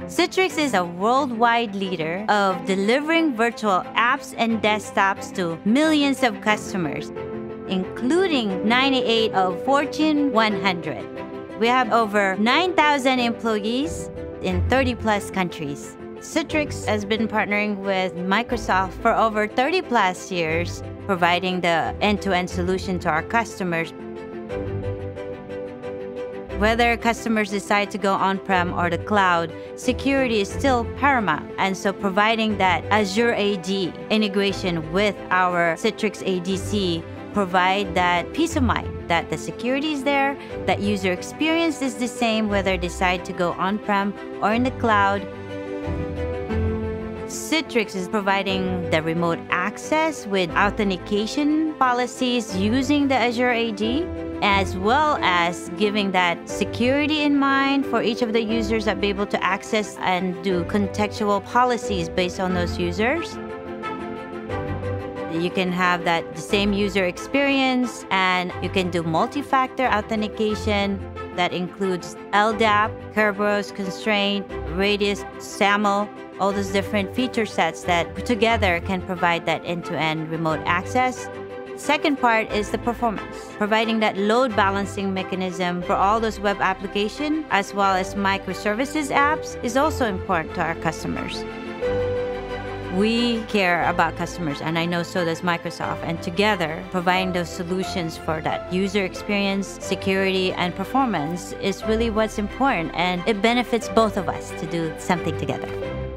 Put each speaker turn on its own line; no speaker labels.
Citrix is a worldwide leader of delivering virtual apps and desktops to millions of customers, including 98 of Fortune 100. We have over 9,000 employees in 30-plus countries. Citrix has been partnering with Microsoft for over 30-plus years, providing the end-to-end solution to our customers. Whether customers decide to go on-prem or the cloud, security is still paramount. And so providing that Azure AD integration with our Citrix ADC provide that peace of mind that the security is there, that user experience is the same whether they decide to go on-prem or in the cloud. Citrix is providing the remote access with authentication policies using the Azure AD, as well as giving that security in mind for each of the users that be able to access and do contextual policies based on those users. You can have the same user experience, and you can do multi-factor authentication that includes LDAP, Kerberos constraint, Radius, SAML, all those different feature sets that together can provide that end-to-end remote access. Second part is the performance. Providing that load balancing mechanism for all those web applications as well as microservices apps is also important to our customers. We care about customers, and I know so does Microsoft. And together, providing those solutions for that user experience, security, and performance is really what's important. And it benefits both of us to do something together.